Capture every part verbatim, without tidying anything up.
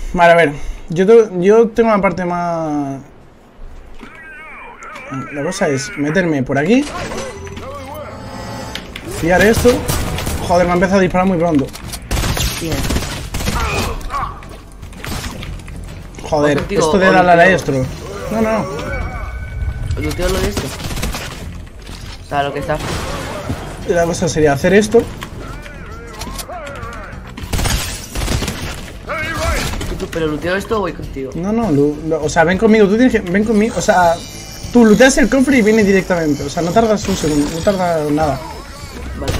Vale, a ver. Yo, te, yo tengo una parte más... La cosa es meterme por aquí. Pillar esto. Joder, me ha empezado a disparar muy pronto. Bien. Joder, Contigo, esto de darle al maestro. No, no, no. ¿Luteo lo de esto? O sea, lo que está. La cosa sería hacer esto. ¿Tú, pero luteo esto o voy contigo? No, no, lo, lo, o sea, ven conmigo, tú tienes que... Ven conmigo, o sea... Tú looteas el cofre y viene directamente. O sea, no tardas un segundo, no tardas nada. Vale.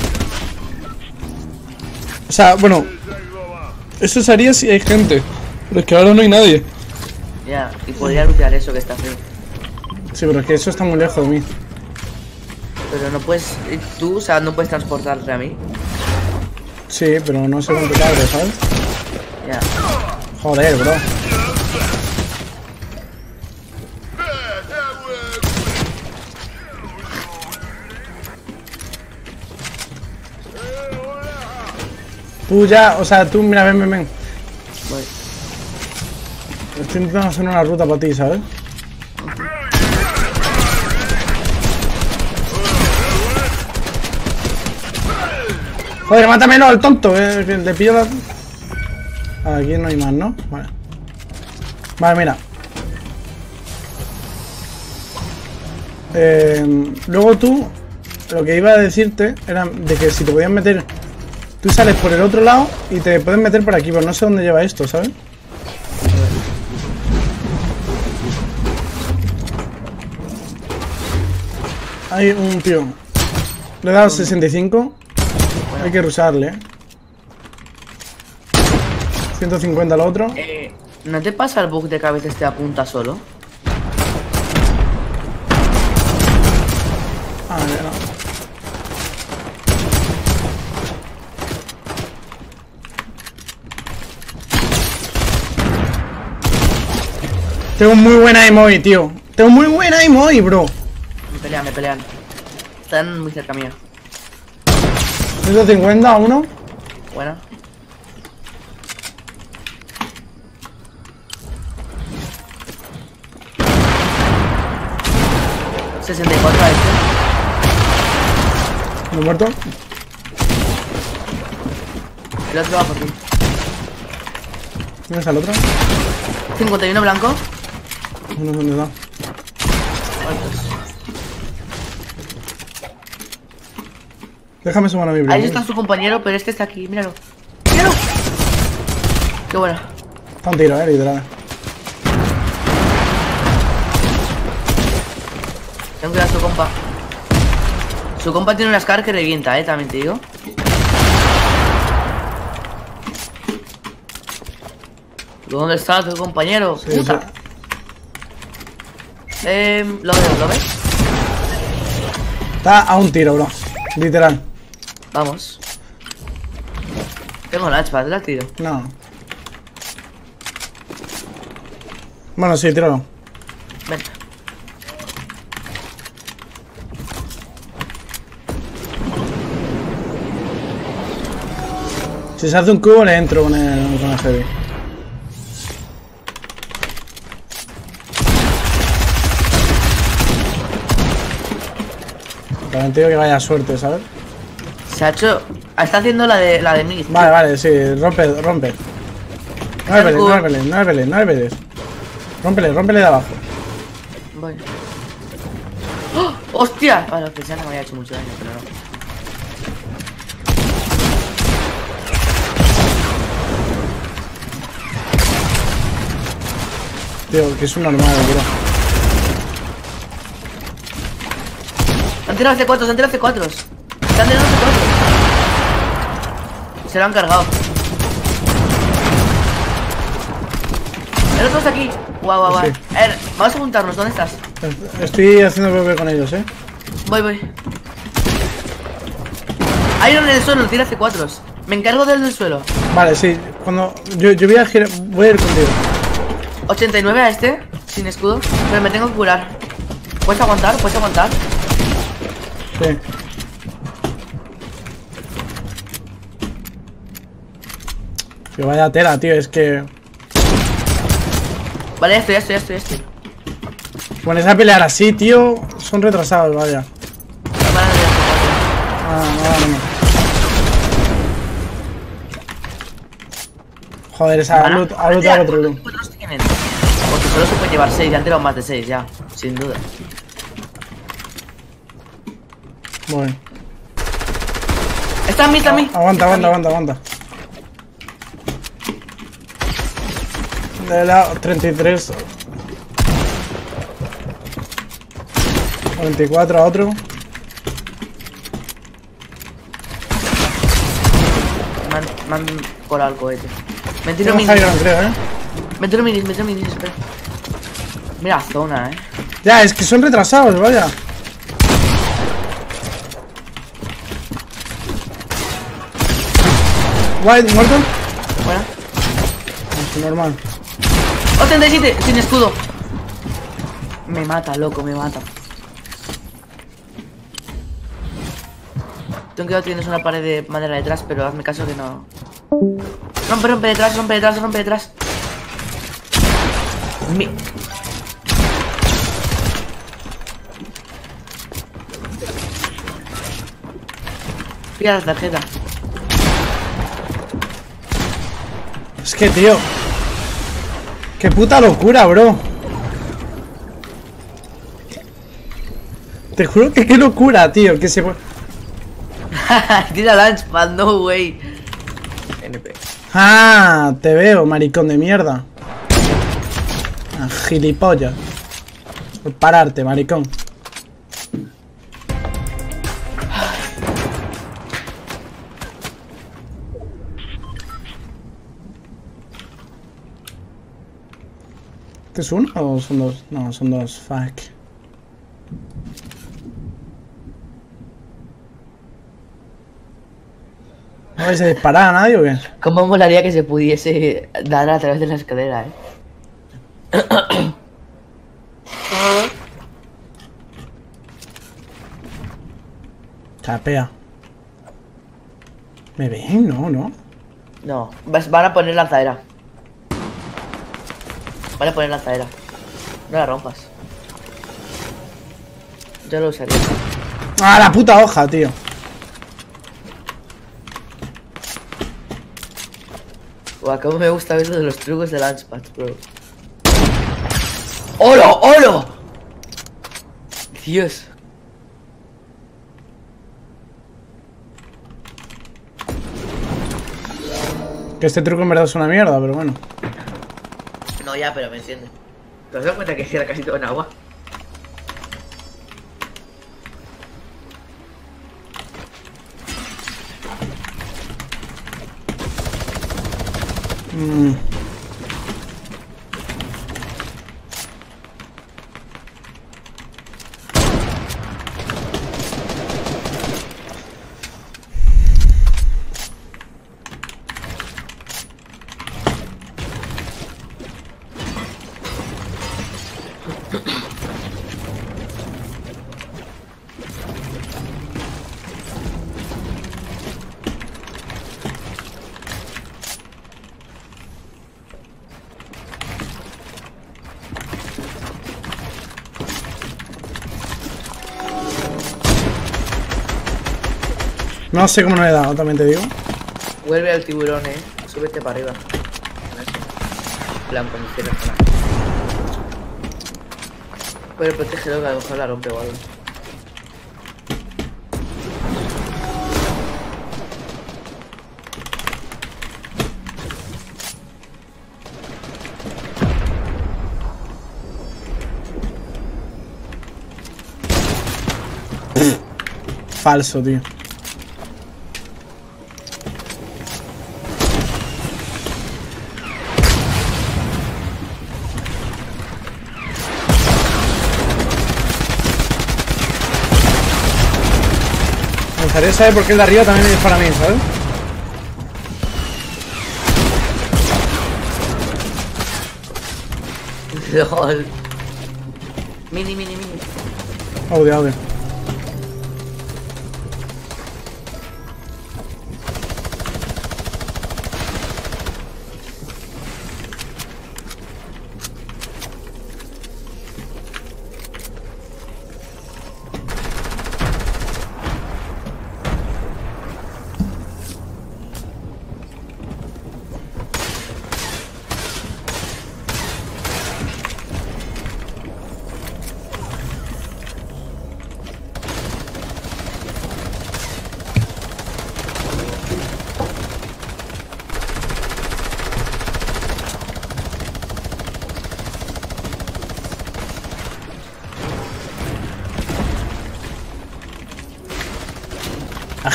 O sea, bueno... Eso se haría si hay gente. Pero es que ahora no hay nadie. Ya, y podría lootear eso que está feo. Sí, pero es que eso está muy lejos de mí. Pero no puedes... Tú, o sea, no puedes transportarte a mí. Sí, pero no sé cuánto tarde, ¿sabes? Ya. Joder, bro. Tú ya, o sea, tú, mira, ven, ven, ven. Voy. Estoy intentando hacer una ruta para ti, ¿sabes? Joder, mátamelo al tonto, eh, que le pillo la... Aquí no hay más, ¿no? Vale. Vale, mira. Eh, luego tú, lo que iba a decirte era de que si te podías meter... Tú sales por el otro lado y te puedes meter por aquí, pero no sé dónde lleva esto, ¿sabes? Hay un tío. Le he dado sesenta y cinco. Bueno. Hay que rusarle, ¿eh? ciento cincuenta al otro. Eh, ¿No te pasa el bug de que a veces te apunta solo? Ah, ya no. Tengo muy buena emoji, tío. Tengo muy buena emoji, bro. Me pelean, me pelean. Están muy cerca mía. ciento cincuenta a uno. Buena. sesenta y cuatro a este. ¿No he muerto? El otro va por ti. ¿Dónde está el otro? cincuenta y uno blanco. No sé dónde está. ¿Cuántos? Déjame sumar a mi bro. Ahí está su compañero, pero este está aquí, míralo. ¡Míralo! ¡Qué bueno! Está un tiro, eh, literal. Tengo que dar a su compa. Su compa tiene una Scar que revienta, eh, también te digo. ¿Dónde está tu compañero? Sí, Puta. Sí. Eh, lo veo, ¿lo ves? Está a un tiro, bro. Literal. Vamos. Tengo launchpad, ¿la tiro? No. Bueno, sí, tíralo. Ven. Si se hace un cubo, le entro con el, con el heavy. También te digo que vaya suerte, ¿sabes? Se ha hecho... Está haciendo la de la de mí. Vale, vale, sí, rompe, rompe. No me pelees, no me pelees, no me pelees, no me pelees. Rómpele, rómpele de abajo. Voy. ¡Oh! ¡Hostia! Vale, pensaba que me había hecho mucho daño, pero no. Tío, que es un normal, bro. Han tirado C cuatro, han tirado C cuatro. Se han tirado C cuatro. Se lo han cargado. El otro está aquí. Guau, guau, guau. Sí. A ver, vamos a juntarnos. ¿Dónde estás? Estoy haciendo P V P con ellos, eh. Voy, voy. Hay uno en el suelo, tira C cuatro. Me encargo del del suelo. Vale, sí. Cuando. Yo, yo voy a girar. Voy a ir contigo. ochenta y nueve a este, sin escudo. Pero me tengo que curar. ¿Puedes aguantar? ¿Puedes aguantar? Sí. Que vaya tela, tío, es que... Vale, ya estoy, ya estoy, ya estoy, ya estoy. Pones a pelear así, tío. Son retrasados, vaya. Vale, ya estoy. Ah, no, no, no. Joder, esa Van a- loot, ha looteado otro loot. ¿Cuántos tienen? Porque solo se puede llevar seis, ya han tirado más de seis ya, sin duda. Bueno. Está en mí, está en mí. Aguanta, aguanta, aguanta, aguanta. De la treinta y tres. cuarenta y cuatro a otro. Me han, me han colado el cohete. Me tiro Tengo minis. high ground, creo, eh. Me tiro minis, me tiro minis, espera. Mira, zona, eh. Ya, es que son retrasados, vaya. White, muerto. Bueno. Es normal. ochenta y siete, sin escudo. Me mata, loco, me mata. Ten cuidado, tienes una pared de madera detrás, pero hazme caso que no. Rompe, rompe detrás, rompe detrás, rompe detrás. Mi... Pilla la tarjeta. Es que, tío. Qué puta locura, bro. Te juro que qué locura, tío. Que se... Tira Launchpad, no way. N P. Ah, te veo, maricón de mierda. Ah, gilipollas. Por pararte, maricón. ¿Este es uno o son dos? No, son dos, fuck. ¿No vais a disparar a nadie o qué? ¿Cómo molaría que se pudiese dar a través de la escalera, eh? Chapea. ¿Me ven? No, no. No, vas- van a poner lanzadera. Van a poner lanzadera. No la rompas. Yo lo usaría. ¡Ah, la puta hoja, tío! Guau, cómo me gusta eso de los trucos de Launchpad, bro. ¡Olo! ¡Olo! Dios. Que este truco en verdad es una mierda, pero bueno. No, ya, pero me enciende. ¿Te has dado cuenta que era casi todo en agua? Mm. No sé cómo no le he dado, también te digo. Vuelve al tiburón, eh. Súbete para arriba. En plan, cuando cierres para. Pero protégelo, que a lo mejor la rompe o algo. Falso, tío. Me gustaría saber por qué el de arriba también me dispara a mí, ¿sabes? LOL. Mini, mini, mini. Audio, audio.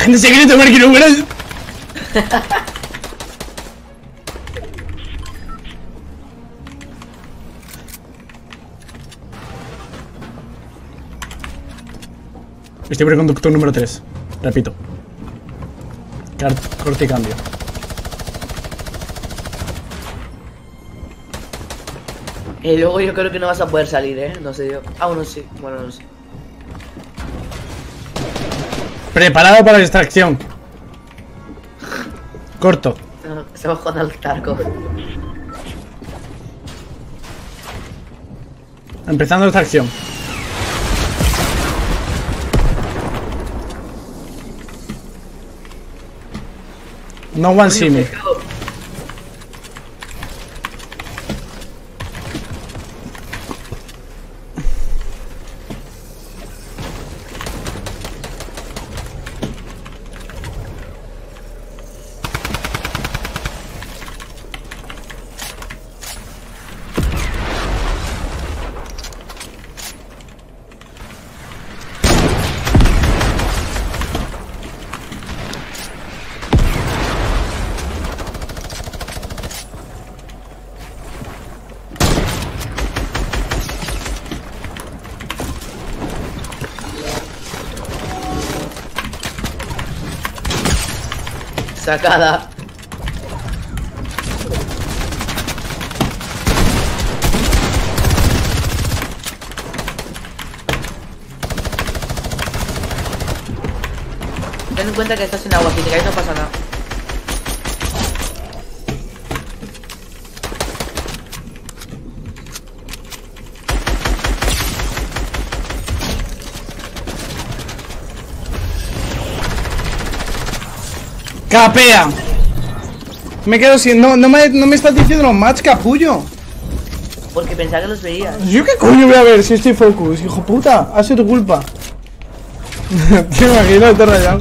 Agente secreto, Marky, no mueras. Estoy preconductor número tres. Repito. Car corte y cambio. Y luego yo creo que no vas a poder salir, ¿eh? No sé yo. Ah, bueno, sí. Bueno, no sé. Preparado para la extracción. Corto. Estamos jugando al Tarkov. Empezando la extracción. No one see me. Sacada. Ten en cuenta que estás en agua, si te caes no pasa nada. ¡Capea! Me quedo sin... No, no, me, no me estás diciendo los match, capullo. Porque pensaba que los veías. ¿Yo qué coño voy a ver si estoy focus? Hijo puta, ha sido tu culpa. Te imagino, te he rayado.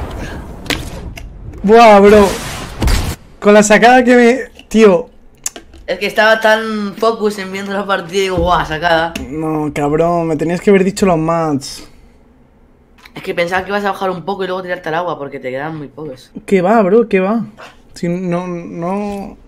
Buah, bro. Con la sacada que me... Tío. Es que estaba tan focus en viendo la partida y digo, guau, sacada. No, cabrón, me tenías que haber dicho los match. Es que pensaba que ibas a bajar un poco y luego tirarte al agua porque te quedan muy pocos. ¿Qué va, bro? ¿Qué va? Si no... no...